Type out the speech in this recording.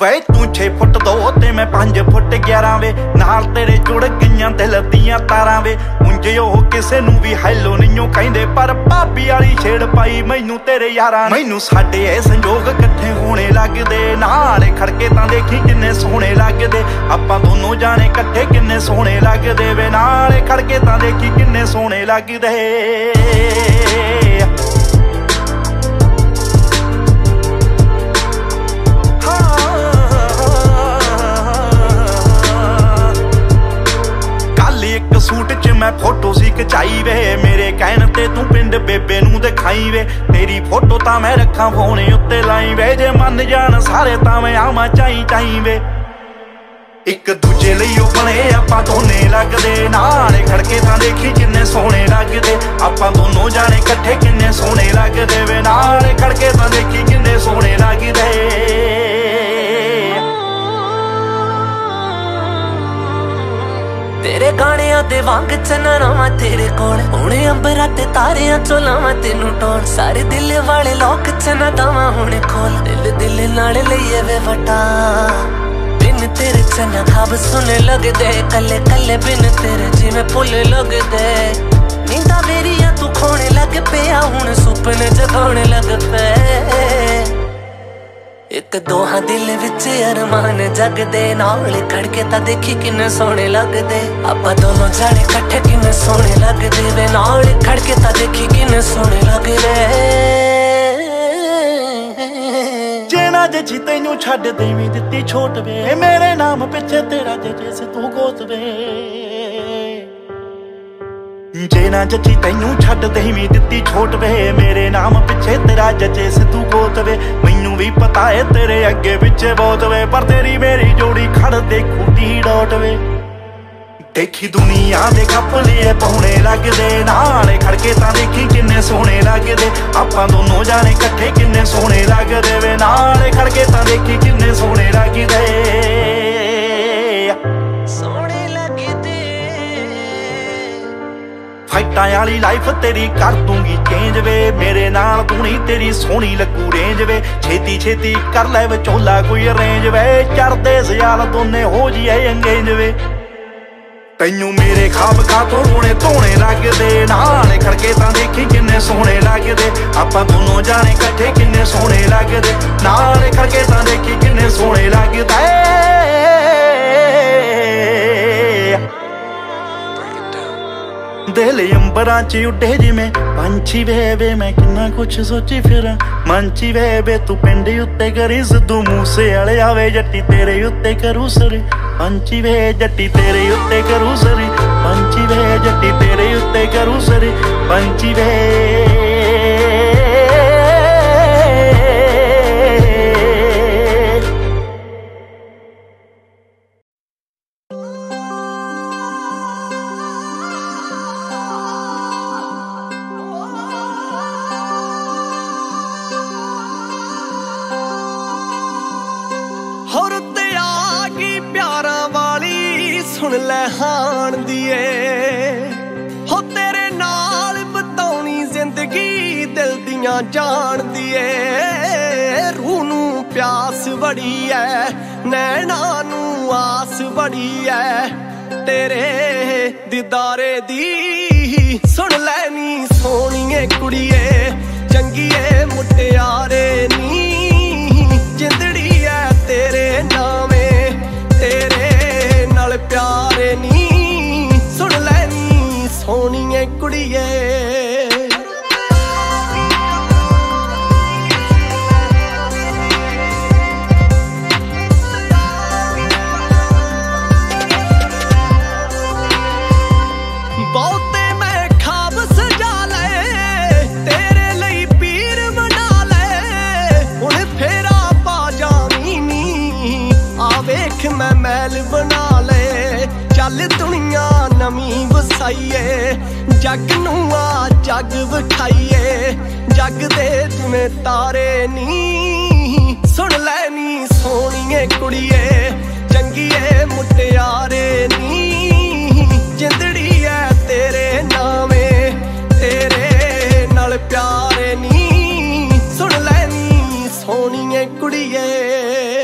वे तू 6 फुट 2 ते मैं 5 फुट 11 वे नाल तेरे जुड़ गईयां दिल दियां तारां वे उंज ओह किसे नू भी हैलो नहीं कहिंदे पर भाभी वाली छेड़ पाई मैनू तेरे यारां मैनू साडे ए संजोग इकट्ठे होने लगदे नाल खड़के तां देखी किन्ने सोहणे लगदे आपां दोनों जाने इकट्ठे किन्ने सोहणे लगदे वे नाल खड़के तां देखी किन्ने सोहणे लगदे। सूट च मैं फोटो सी खचाई वे मेरे कहण ते तू पिंड बेबे नू दिखाई वे तेरी फोटो तां मैं रखा फोन उत्ते लाई वे जे मन जान सारे तां मैं आवां चाई चाई वे एक दूजे लई ओ बने आपां दोने लगदे नाल खड़के तां देखी किन्ने सोहणे लगदे आपां दोनों जाने इकट्ठे किन्ने सोहणे लगदे वे नाल खड़के तां देखी किन्ने सोहणे लगदे। तेरे गाणियां दे वांग चन्ना मैं तेरे कोल हुणे अंबरां ते तारियां चो लावां तेनू टोल सारे दिल वाले लोक चन्ना दावां हुणे खोल दिल दिल नाल लईए वे वटा बिन तेरे चन्ना खाब सुने लगदे कल्ले कल्ले बिन तेरे जिवें फुल लगदे नींदा मेरियां तू खोणे लग पिया हुण सुपने जगाउणे लग पे एक दोहा दिल विच अरमान जगदे नाल खड़के तां देखी किन्ने सोहणे लगदे आपां दोनों जाने इकट्ठे किन्ने सोहणे लगदे वे नाल खड़के तां देखी किन्ने सोहणे लगदे। जे ना जची तैनू छड्ड देवीं दित्ती छोट वे मेरे नाम पिछे तेरा जे से तू गोत वे जे ना जची तैनू छड्ड देवीं दित्ती छोट वे मेरे नाम पिछे तेरा जचे से तू गोत वे मैनू भी पता है तेरे अगे पिछे बहुत वे पर तेरी मेरी जोड़ी खड़ दे खूटी डोट वे देखी दुनिया दे कपले पौने लगदे नाल खड़के तां देखी किन्ने सोहणे लगदे आपां दोनों जाने इकट्ठे किन्ने सोहणे लगदे वे नाल खड़के तां देखी किन्ने सोहणे लगदे। फाइटां वाली लाइफ तेरी कर दूंगी चेंज वे मेरे नाल तू नहीं तेरी सोहनी लगू रेंज वे छेती छेती कर लै विचोला कोई अरेंज वे चढ़दे सियाल दोने हो जिए अंगेज वे तैनू मेरे खाब खातों रोने धोने लगदे नाल खड़के तां देखी किन्ने सोहणे लगदे आपां दोनों जाने इकट्ठे किन्ने सोहणे लगदे नाल खड़के तां देखी किन्ने सोहणे लगदे। दिल अंबरां च उड्डे जिवें पंछी वे मैं किन्ना कुछ सोची फिरां मंची वे तू पिंड उत्ते करी सिद्धू मूसे वाले आवे जट्टी तेरे उत्ते करू सर पंछी वे जट्टी तेरे उत्ते करू सर पंछी वे जट्टी तेरे उत्ते करू सर पंछी वे। सुन लै हाण दिए हो तेरे नाल बताउणी जिंदगी दिल दियां जान दिए रूह नू प्यास बड़ी है नैना नू आस बड़ी है तेरे दीदारे दी सुन लैनी सोहणीए कुड़िए चंगीए मुटियारे नी जिंदड़ी है तेरे नामे तेरे प्यारे नी सुन लैनी सोहणीए कुड़िए। बहुते मैं खाब सजा ले तेरे लई पीर बना ले हुण फेरा पा जावी नी आ वेख मैं महल बना चल दुनिया नवी वसाइए जग नू आ जग विखाइए जग दे जिवें तारे नी सुन लैनी सोहणीए कुड़िए चंगीए मुटियारे नी जिंदड़ी है तेरे नामे तेरे नाल प्यारे नी सुन लैनी सोहणीए कुड़िए।